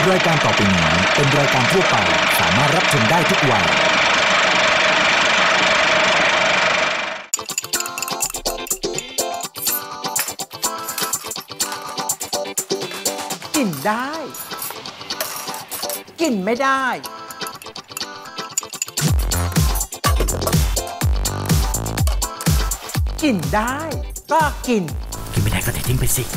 รายการต่อไปนี้เป็นรายการทั่วไปสามารถรับชมได้ทุกวัยกินได้กินไม่ได้กินได้ก็กินไม่ได้ก็ทิ้งไปสิ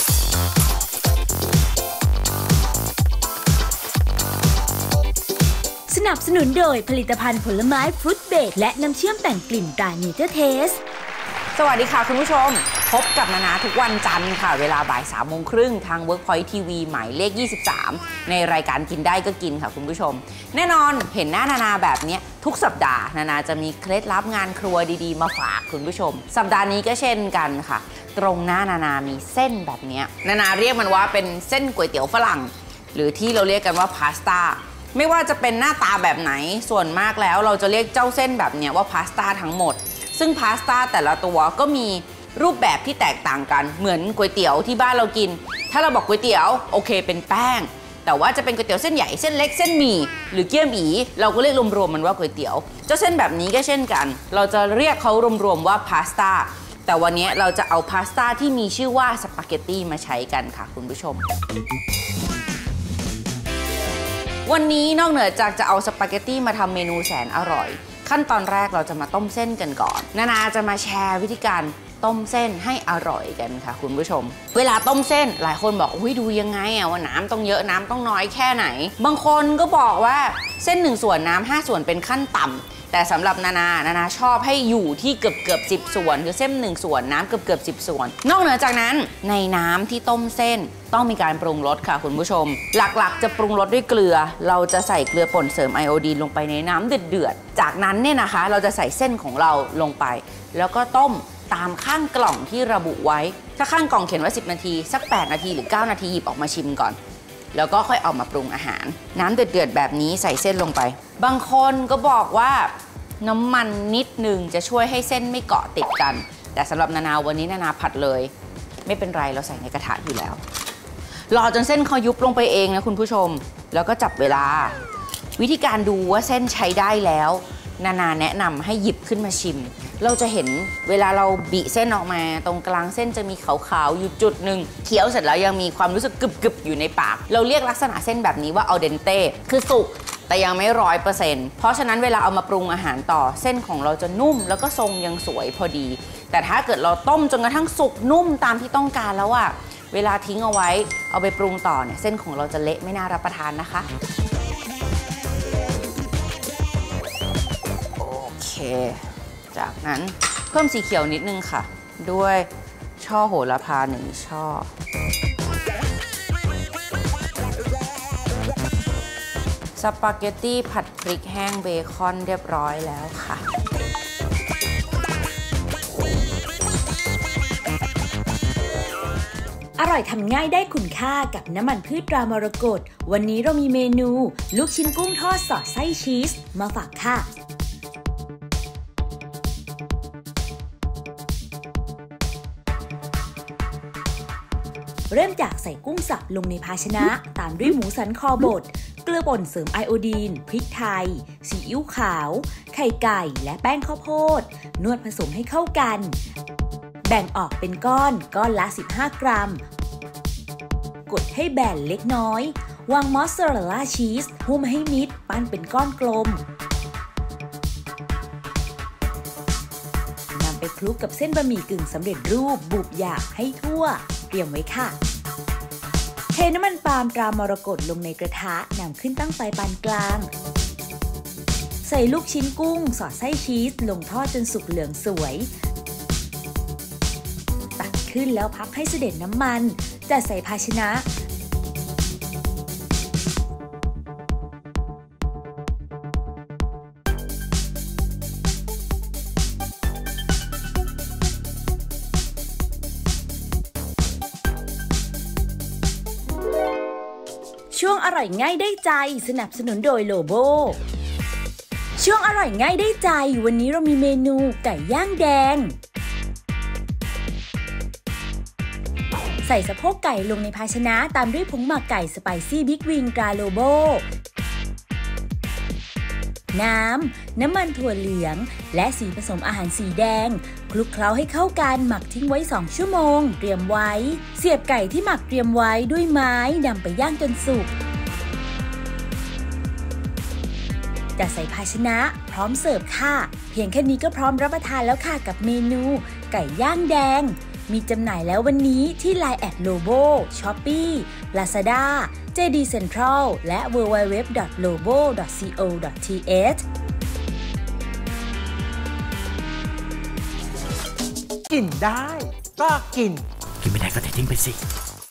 สนับสนุนโดยผลิตภัณฑ์ผลไม้ฟรุตเบรดและน้ำเชื่อมแต่งกลิ่นตราเนเจอร์เทสสวัสดีค่ะคุณผู้ชมพบกับนานาทุกวันจันทร์ค่ะเวลาบ่าย 3:30 น.ทาง Workpoint TV หมายเลข 23 ในรายการกินได้ก็กินค่ะคุณผู้ชมแน่นอนเห็นหน้านานาแบบนี้ทุกสัปดาห์นานาจะมีเคล็ดลับงานครัวดีๆมาฝากคุณผู้ชมสัปดาห์นี้ก็เช่นกันค่ะตรงหน้านานามีเส้นแบบนี้นานาเรียกมันว่าเป็นเส้นก๋วยเตี๋ยวฝรั่งหรือที่เราเรียกกันว่าพาสต้าไม่ว่าจะเป็นหน้าตาแบบไหนส่วนมากแล้วเราจะเรียกเจ้าเส้นแบบนี้ว่าพาสต้าทั้งหมดซึ่งพาสต้าแต่ละตัวก็มีรูปแบบที่แตกต่างกันเหมือนก๋วยเตี๋ยวที่บ้านเรากินถ้าเราบอกก๋วยเตี๋ยวโอเคเป็นแป้งแต่ว่าจะเป็นก๋วยเตี๋ยวเส้นใหญ่เส้นเล็กเส้นหมี่หรือเกี๊ยวหมี่เราก็เรียกรวมๆมันว่าก๋วยเตี๋ยวเจ้าเส้นแบบนี้ก็เช่นกันเราจะเรียกเขารวมๆว่าพาสต้าแต่วันนี้เราจะเอาพาสต้าที่มีชื่อว่าสปาเกตตี้มาใช้กันค่ะคุณผู้ชมวันนี้นอกเหนือจากจะเอาสปาเกตตี้มาทำเมนูแสนอร่อยขั้นตอนแรกเราจะมาต้มเส้นกันก่อนนานาจะมาแชร์วิธีการต้มเส้นให้อร่อยกันค่ะคุณผู้ชมเวลาต้มเส้นหลายคนบอกอุ้ยดูยังไงว่าน้ำต้องเยอะน้ำต้องน้อยแค่ไหนบางคนก็บอกว่าเส้น1 ส่วนน้ำ5 ส่วนเป็นขั้นต่ำแต่สำหรับนานาชอบให้อยู่ที่เกือบ10 ส่วนคือเส้น1 ส่วนน้ำเกือบ10 ส่วนนอกเหนือจากนั้นในน้ำที่ต้มเส้นต้องมีการปรุงรสค่ะคุณผู้ชมหลักๆจะปรุงรสด้วยเกลือเราจะใส่เกลือป่นเสริมไอโอดีนลงไปในน้ำเดือดๆจากนั้นเนี่ยนะคะเราจะใส่เส้นของเราลงไปแล้วก็ต้มตามข้างกล่องที่ระบุไว้ถ้าข้างกล่องเขียนว่า10 นาทีสัก8 นาทีหรือ9 นาทีหยิบออกมาชิมก่อนแล้วก็ค่อยเอามาปรุงอาหารน้ำเดือดๆแบบนี้ใส่เส้นลงไปบางคนก็บอกว่าน้ำมันนิดนึงจะช่วยให้เส้นไม่เกาะติดกันแต่สำหรับนานาวันนี้นานาผัดเลยไม่เป็นไรเราใส่ในกระทะอยู่แล้วรอจนเส้นเขายุบลงไปเองนะคุณผู้ชมแล้วก็จับเวลาวิธีการดูว่าเส้นใช้ได้แล้วนานาแนะนำให้หยิบขึ้นมาชิมเราจะเห็นเวลาเราบีเส้นออกมาตรงกลางเส้นจะมีขาวๆอยู่จุดหนึ่งเคี้ยวเสร็จแล้วยังมีความรู้สึกกรึบๆอยู่ในปากเราเรียกลักษณะเส้นแบบนี้ว่าอัลเดนเต้คือสุกแต่ยังไม่100%เพราะฉะนั้นเวลาเอามาปรุงอาหารต่อเส้นของเราจะนุ่มแล้วก็ทรงยังสวยพอดีแต่ถ้าเกิดเราต้มจนกระทั่งสุกนุ่มตามที่ต้องการแล้วอะเวลาทิ้งเอาไว้เอาไปปรุงต่อเนี่ยเส้นของเราจะเละไม่น่ารับประทานนะคะโอเคจากนั้นเพิ่มสีเขียวนิดนึงค่ะด้วยช่อโหระพา1 ช่อสปาเกตตี้ผัดพริกแห้งเบคอนเรียบร้อยแล้วค่ะอร่อยทำง่ายได้คุณค่ากับน้ำมันพืชตรามรกตวันนี้เรามีเมนูลูกชิ้นกุ้งทอดสอดไส้ชีสมาฝากค่ะเริ่มจากใส่กุ้งสับลงในภาชนะตามด้วยหมูสันคอบดเกลือป่นเสริมไอโอดีนพริกไทยซีอิ๊วขาวไข่ไก่และแป้งข้าวโพดนวดผสมให้เข้ากันแบ่งออกเป็นก้อนละ15 กรัมกดให้แบนเล็กน้อยวางมอสซาเรลล่าชีสหุ้มให้มิดปั้นเป็นก้อนกลมนำไปคลุกกับเส้นบะหมี่กึ่งสำเร็จรูปบุบหยาบให้ทั่วเตรียมไว้ค่ะเทน้ำมันปาล์มตรามรกตลงในกระทะนำขึ้นตั้งไฟปานกลางใส่ลูกชิ้นกุ้งสอดไส้ชีสลงทอดจนสุกเหลืองสวยตักขึ้นแล้วพักให้เสด็จน้ำมันจัดใส่ภาชนะช่วงอร่อยง่ายได้ใจสนับสนุนโดยโลโบช่วงอร่อยง่ายได้ใจวันนี้เรามีเมนูไก่ย่างแดงใส่สะโพกไก่ลงในภาชนะตามด้วยผงหมักไก่สไปซี่บิ๊กวิงตราโลโบน้ำมันถั่วเหลืองและสีผสมอาหารสีแดงคลุกเคล้าให้เข้ากันหมักทิ้งไว้2 ชั่วโมงเตรียมไว้เสียบไก่ที่หมักเตรียมไว้ด้วยไม้นำไปย่างจนสุกจัดใส่ภาชนะพร้อมเสิร์ฟค่ะเพียงแค่นี้ก็พร้อมรับประทานแล้วค่ะกับเมนูไก่ย่างแดงมีจำหน่ายแล้ววันนี้ที่ Line @lobo Shopee Lazada JD Central และ www.lobo.co.th กินได้ก็กินกินไม่ได้ก็เททิ้งไปสิ